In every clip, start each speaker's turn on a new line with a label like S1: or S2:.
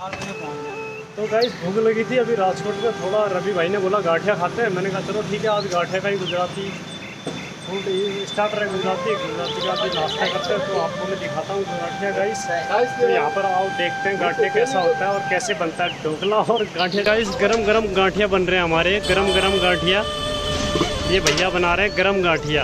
S1: तो गाइस भूख लगी थी अभी राजकोट में थोड़ा। रवि भाई ने बोला गाठिया खाते हैं, मैंने कहा चलो ठीक है आज गाठिया का ही गुजराती फूड स्टार्टर है, गुजराती का भी नाश्ता करते हैं। तो आपको मैं दिखाता हूँ गाठिया गाइस। तो यहाँ पर आओ देखते हैं गाठिया कैसा होता है और कैसे बनता है ढोकला और गाठिया। गाइस गरम गरम गाठिया बन रहे हैं हमारे, गरम गरम गाठिया। ये भैया बना रहे हैं गरम गाठिया।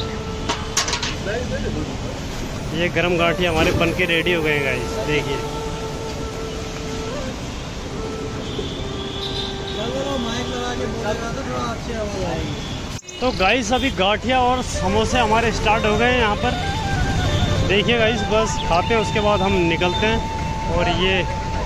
S1: ये गरम गाठिया हमारे बन के रेडी हो गए हैं गाइस, देखिए। तो गाइस अभी गाठिया और समोसे हमारे स्टार्ट हो गए हैं यहाँ पर, देखिए गाइस। बस खाते हैं उसके बाद हम निकलते हैं। और ये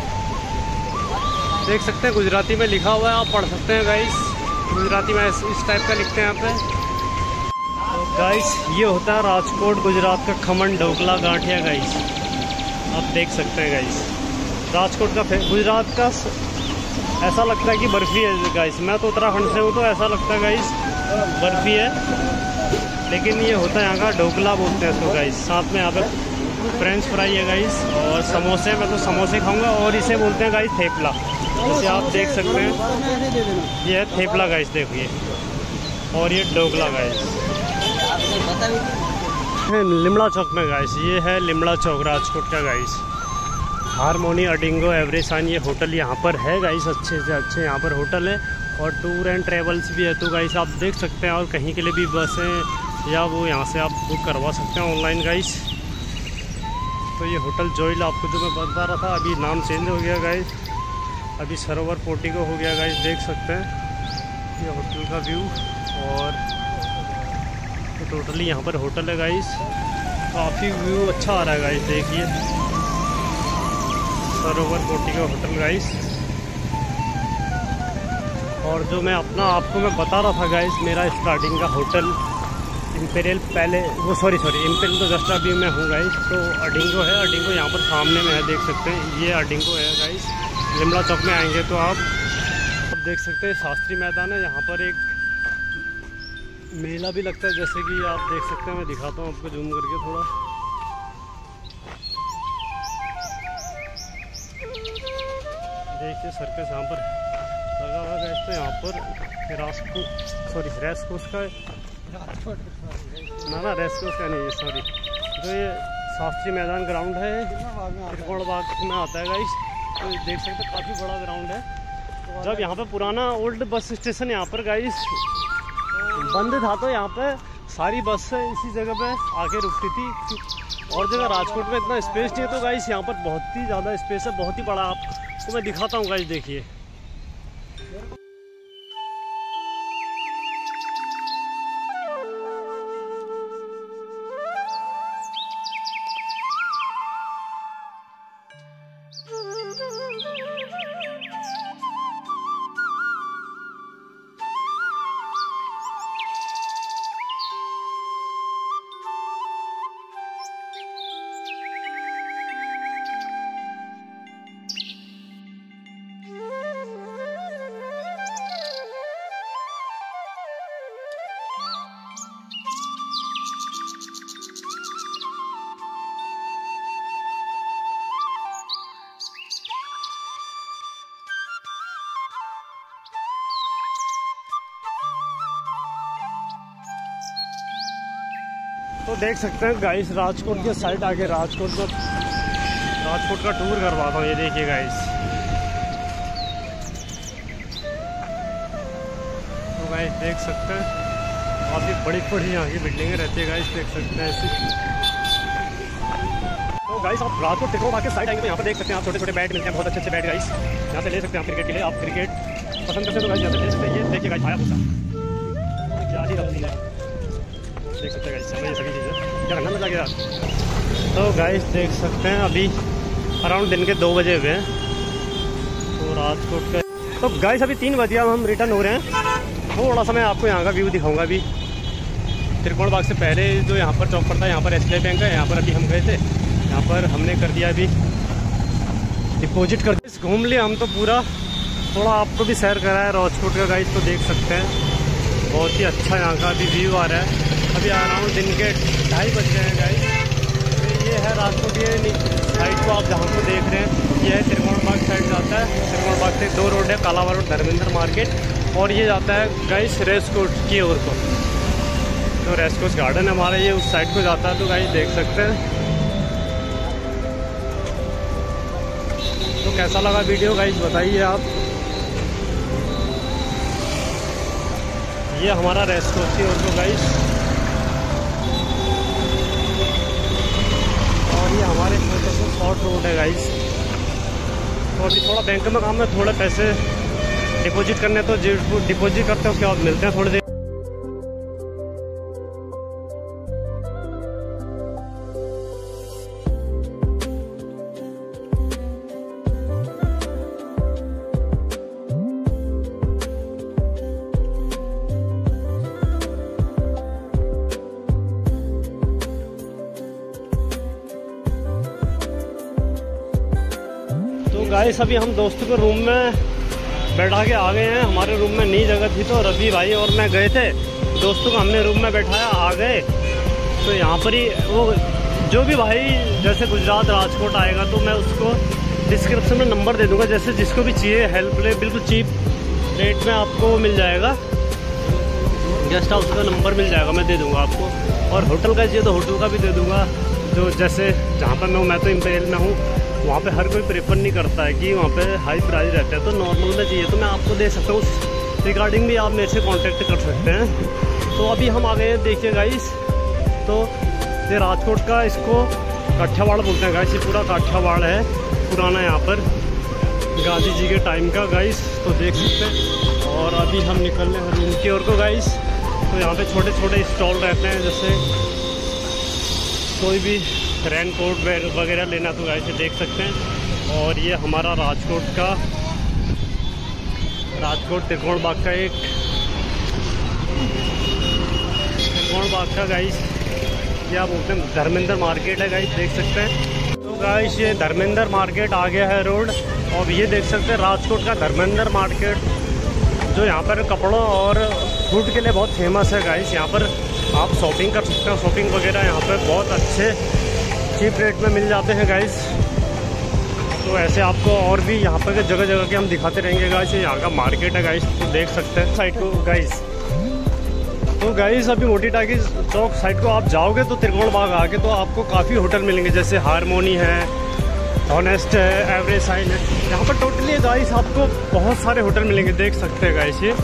S1: देख सकते हैं गुजराती में लिखा हुआ है, आप पढ़ सकते हैं गाइस। गुजराती में इस टाइप का लिखते हैं यहाँ पे। तो गाइस ये होता है राजकोट गुजरात का खमन ढोकला गाठिया गाइस, आप देख सकते हैं गाइस। राजकोट का गुजरात का ऐसा लगता है कि बर्फ़ी है गाइस। मैं तो उत्तराखंड से हूँ तो ऐसा लगता है गाइस बर्फ़ी है, लेकिन ये होता है यहाँ का ढोकला बोलते हैं इसको गाइस। साथ में यहाँ पे फ्रेंच फ्राई है गाइस और समोसे। मैं तो समोसे खाऊंगा और इसे बोलते हैं गाइस थेपला, जैसे आप देख सकते हैं। ये है थेपला गाइस, देखिए। और ये ढोकला गाइस है लिमड़ा चौक में गाइस। ये है लिमड़ा चौक राजकोट का गाइस। हारमोनी अडिंगो एवरेसान ये होटल यहाँ पर है गाइस, अच्छे से अच्छे यहाँ पर होटल है। और टूर एंड ट्रेवल्स भी है, तो गाइस आप देख सकते हैं। और कहीं के लिए भी बसें या वो यहाँ से आप बुक करवा सकते हैं ऑनलाइन गाइस। तो ये होटल जॉयल आपको जो मैं बता रहा था, अभी नाम चेंज हो गया गाइस, अभी सरोवर पोर्टिको हो गया गाइस, देख सकते हैं ये होटल का व्यू। और तो टोटली यहाँ पर होटल है गाइस, काफ़ी व्यू अच्छा आ रहा है गाइस, देखिए सरोवर पोर्टिको होटल गाइस। और जो मैं आपको मैं बता रहा था गाइस, मेरा स्टार्टिंग का होटल इम्पेरियल पहले वो सॉरी इम्पेरियल तो जस्ट अभी मैं हूँ गाइस। तो अडिंगो है, अडिंगो यहाँ पर सामने में है, देख सकते हैं। ये अडिंगो है गाइस। लिमड़ा चौक में आएंगे तो आप देख सकते हैं शास्त्री मैदान है। यहाँ पर एक मेला भी लगता है, जैसे कि आप देख सकते हैं। मैं दिखाता हूँ आपको जूम करके थोड़ा। देखिए सर्कस यहाँ पर लगा हुआ है। तो यहाँ पर रेसकोर्स का ना रेसकोर्स का नहीं, सॉरी, जो ये शास्त्री मैदान ग्राउंड है त्रिकोण बाग में आता है गाइस। तो देख सकते हैं काफ़ी बड़ा ग्राउंड है। जब यहाँ पे पुराना ओल्ड बस स्टेशन यहाँ पर गाइस बंद था, तो यहाँ पे सारी बस इसी जगह पे आके रुकती थी। और जगह राजकोट में इतना स्पेस नहीं है, तो गाइस यहाँ पर बहुत ही ज़्यादा स्पेस है, बहुत ही बड़ा। आपको मैं दिखाता हूँ गाइस, देखिए। तो देख सकते हैं गाइस राजकोट के साइड आगे राजकोट का टूर करवाता हूँ। ये देखिए गाइस, तो गाइस देख सकते हैं काफ़ी बड़ी बड़ी यहाँ की बिल्डिंगें रहती है गाइस, देख सकते हैं ऐसी। तो गाइस आप राजकोट टिकरो बाग के साइड आएंगे तो यहाँ पर देख सकते हैं आप छोटे छोटे बैट मिलते हैं, बहुत अच्छे अच्छे बैट गाइस। यहाँ से ले सकते हैं आप क्रिकेट के लिए। आप क्रिकेट पसंद करते हैं तो गाइस यहाँ से ले सकते हैं। ये देखिए गाइस आया पूछा क्या ही रखती है, देख सकते हैं गाइस ये सभी चीज़ें क्या रखना मजा गया। तो गाइस देख सकते हैं अभी अराउंड दिन के 2 बजे हुए हैं तो राजकोट का। तो गाइस अभी 3 बजे हम रिटर्न हो रहे हैं। थोड़ा सा मैं आपको यहाँ का व्यू दिखाऊंगा। अभी त्रिकोण बाग से पहले जो यहाँ पर चौक पड़ता है, यहाँ पर SBI बैंक है, यहाँ पर अभी हम गए थे, यहाँ पर हमने कर दिया अभी डिपॉजिट कर दिया। घूम लिया हम तो पूरा, थोड़ा आपको भी सैर करा है राजकोट का गाइस। तो देख सकते हैं बहुत ही अच्छा यहाँ का अभी व्यू आ रहा है। अभी अराउंड दिन के 2:30 बज गए हैं गाइस। तो ये है राजकोट, ये साइड को आप जहाँ को देख रहे हैं ये है त्रिकोण बाग साइड जाता है। त्रिकोण बाग से 2 रोड है, कालावा रोड, धर्मेंद्र मार्केट, और ये जाता है गाइस रेस कोर्स की ओर को। तो रेस कोर्स गार्डन हमारा ये उस साइड को जाता है, तो गाइस देख सकते हैं। तो कैसा लगा वीडियो गाइस बताइए आप। ये हमारा रेस कोर्स की ओर को गाइस, और ये हमारे शॉर्ट रोड है गाइस। तो अभी थोड़ा बैंक में काम है, थोड़े पैसे डिपॉजिट करने, तो डिपॉजिट करते हैं, उसके बाद मिलते हैं थोड़ी देर। गाइस अभी हम दोस्तों के रूम में बैठा के आ गए हैं। हमारे रूम में नई जगह थी, तो रवि भाई और मैं गए थे, दोस्तों को हमने रूम में बैठाया, आ गए। तो यहाँ पर ही वो जो भी भाई जैसे गुजरात राजकोट आएगा तो मैं उसको डिस्क्रिप्शन में नंबर दे दूँगा, जैसे जिसको भी चाहिए हेल्प ले, बिल्कुल चीप रेट में आपको मिल जाएगा। गेस्ट हाउस का नंबर मिल जाएगा, मैं दे दूँगा आपको। और होटल का चाहिए तो होटल का भी दे दूँगा। जो जैसे जहाँ पर मैं तो इम्पेरियल में हूँ, वहाँ पे हर कोई प्रेफर नहीं करता है कि वहाँ पे हाई प्राइस रहता है, तो नॉर्मल में चाहिए तो मैं आपको दे सकता हूँ। उस रिगार्डिंग भी आप मेरे से कांटेक्ट कर सकते हैं। तो अभी हम आ गए हैं, देखिए गाइस। तो ये राजकोट का इसको काठियावाड़ बोलते हैं गाइस। ये पूरा काठियावाड़ है पुराना, यहाँ पर गांधी जी के टाइम का गाइस, तो देख सकते हैं। और अभी हम निकल रहे हैं रूम की ओर को गाइस। तो यहाँ पे छोटे छोटे स्टॉल रहते हैं, जैसे कोई भी रेन कोट वगैरह लेना तो गाइस देख सकते हैं। और ये हमारा राजकोट त्रिकोण बाग का एक त्रिकोण बाग का गाइस क्या बोलते हैं, धर्मेंद्र मार्केट है गाइस, देख सकते हैं। तो गाइस ये धर्मेंद्र मार्केट आ गया है रोड। और ये देख सकते हैं राजकोट का धर्मेंद्र मार्केट, जो यहाँ पर कपड़ों और फूड के लिए बहुत फेमस है गाइस। यहाँ पर आप शॉपिंग कर सकते हैं, शॉपिंग वगैरह यहाँ पर बहुत अच्छे चीप रेट में मिल जाते हैं गाइस। तो ऐसे आपको और भी यहाँ पर जगह जगह के हम दिखाते रहेंगे गाइस। यहाँ का मार्केट है गाइस, तो देख सकते हैं साइड को गाइस। तो गाइस अभी मोटी टाकी चौक साइड को आप जाओगे तो त्रिकोण बाग आके तो आपको काफ़ी होटल मिलेंगे, जैसे हारमोनी है, ऑनेस्ट है, एवरेज साइन है। यहाँ पर टोटली गाइस आपको बहुत सारे होटल मिलेंगे, देख सकते हैं गाइस। ये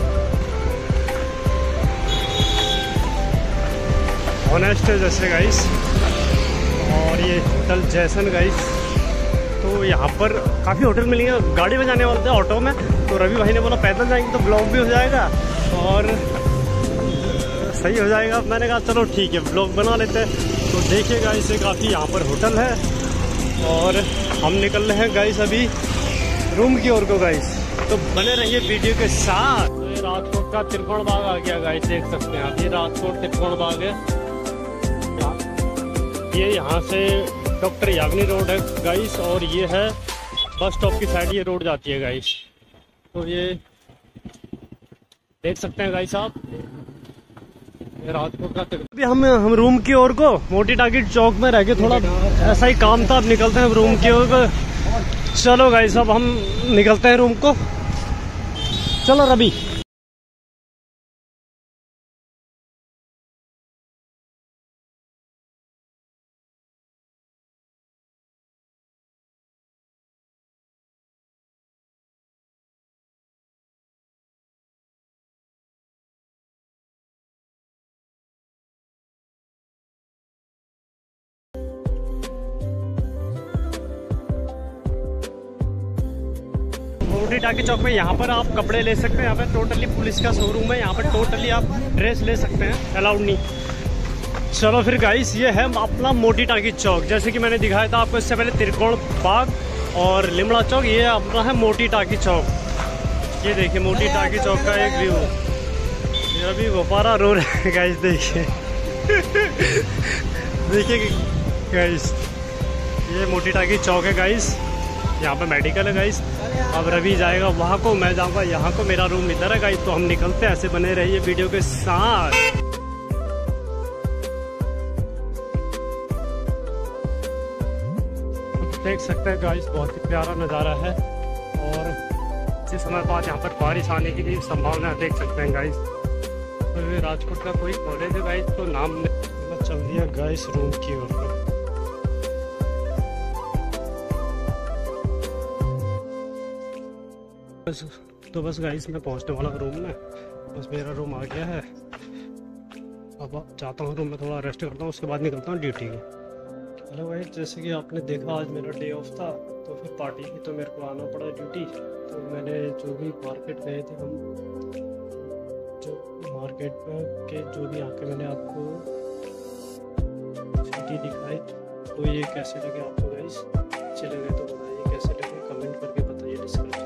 S1: ऑनेस्ट है जैसे गाइस, और ये होटल जैसन गाइस। तो यहाँ पर काफ़ी होटल मिलेंगे। गाड़ी में जाने वाले थे ऑटो में, तो रवि भाई ने बोला पैदल जाएंगे तो ब्लॉग भी हो जाएगा और सही हो जाएगा। मैंने कहा चलो ठीक है, ब्लॉग बना लेते हैं। तो देखिए गाइस ये काफ़ी यहाँ पर होटल है, और हम निकल रहे हैं गाइस अभी रूम की ओर को गाइस। तो बने रहिए वीडियो के साथ। तो ये राजकोट का त्रिकोण बाग आ गया गाइस, देख सकते हैं आप। ये राजकोट त्रिकोण बाग है। ये यहाँ से डॉक्टर याग्नि रोड है गाइस, और ये है बस स्टॉप की साइड ये रोड जाती है गाइस। तो ये देख सकते हैं गाइस आप, राजकोट का। अभी हम रूम की ओर को मोटी टाकी चौक में रह के थोड़ा ऐसा ही काम था, अब निकलते हैं रूम की ओर को। चलो गाइस अब हम निकलते हैं रूम को। चलो रवि। मोटी टाकी चौक में यहाँ पर आप कपड़े ले सकते हैं। यहाँ पर टोटली पुलिस का शोरूम है, यहाँ पर टोटली आप ड्रेस ले सकते हैं, अलाउड नहीं। चलो फिर गाइस ये है अपना मोटी टाकी चौक। जैसे कि मैंने दिखाया था आपको इससे पहले त्रिकोण बाग और लिमड़ा चौक, ये अपना है मोटी टाकी चौक। ये देखिए मोटी टाकी चौक का एक व्यू। ये अभी गोपारा रो रहे हैं गाइस, देखिए देखिए गाइस ये मोटी टाकी चौक है गाइस। यहाँ पे मेडिकल है गाइस। अब रवि जाएगा वहाँ को, मैं जाऊँगा यहाँ को, मेरा रूम इधर है गाइस। तो हम निकलते हैं, ऐसे बने रहिए वीडियो के साथ। देख सकते हैं गाइस, बहुत ही प्यारा नज़ारा है और इसी समय बाद यहाँ पर बारिश आने की भी संभावना है, देख सकते हैं गाइस। तो राजकोट का कोई कॉलेज है गाइस, तो नाम चल दिया गाइस रूम की ओर। तो बस गाइस मैं पहुंचने वाला रूम में, बस मेरा रूम आ गया है। अब जाता हूँ रूम में, थोड़ा रेस्ट करता हूँ, उसके बाद निकलता हूँ ड्यूटी को। हेलो गाइस, जैसे कि आपने देखा आज मेरा डे ऑफ था, तो फिर पार्टी की तो मेरे को आना पड़ा ड्यूटी। तो मैंने जो भी मार्केट गए थे हम, जो मार्केट में के जो भी आके मैंने आपको सिटी दिखाई, तो ये कैसे लगे आपको गाइस? अच्छे लगे तो बताइए, कैसे लगे कमेंट करके बताइए डिस्क्रिप्शन